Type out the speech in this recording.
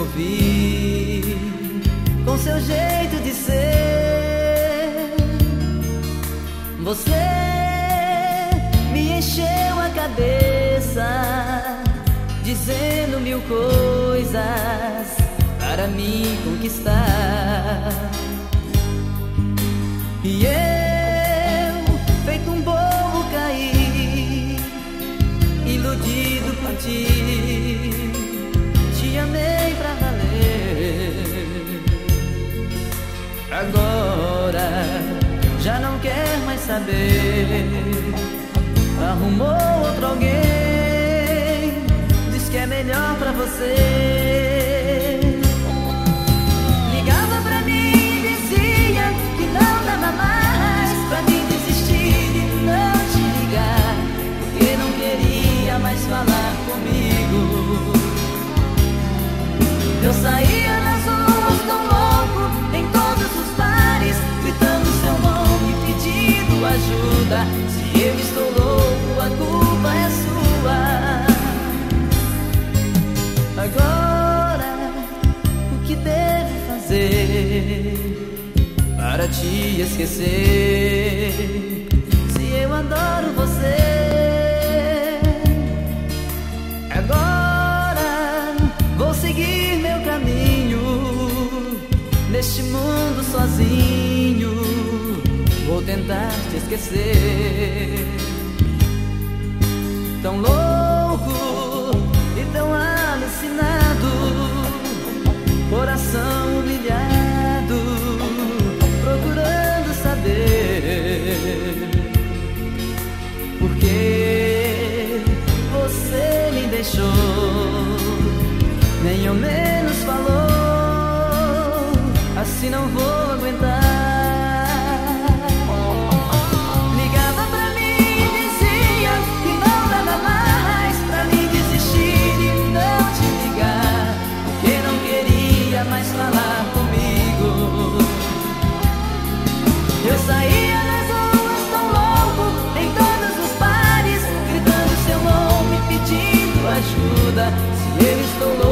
comovi com seu jeito de ser. Você me encheu a cabeça, dizendo mil coisas para me conquistar. E eu, feito um bobo, caí, iludido por ti. Te amei pra valer. Agora já não quer mais saber. Arrumou outro alguém, diz que é melhor pra você. Ligava pra mim e dizia que não dava mais pra mim desistir e não te ligar, porque não queria mais falar comigo. Eu saía nas ruas tão louco, em todos os bares, gritando seu nome, pedindo ajuda. Se eu estou louco, a culpa é sua. Agora, o que devo fazer para te esquecer, se eu adoro você? Agora vou seguir meu caminho neste mundo sozinho, vou tentar te esquecer. Tão louco e tão alucinado, coração humilhado, procurando saber por que você me deixou, nem ao menos falou. Assim não vou aguentar. Ligava pra mim e dizia que não dava mais pra mim desistir e não te ligar, porque não queria mais falar comigo. Eu saía nas ruas tão louco, em todos os bares, gritando seu nome, pedindo ajuda. Se eu estou louco,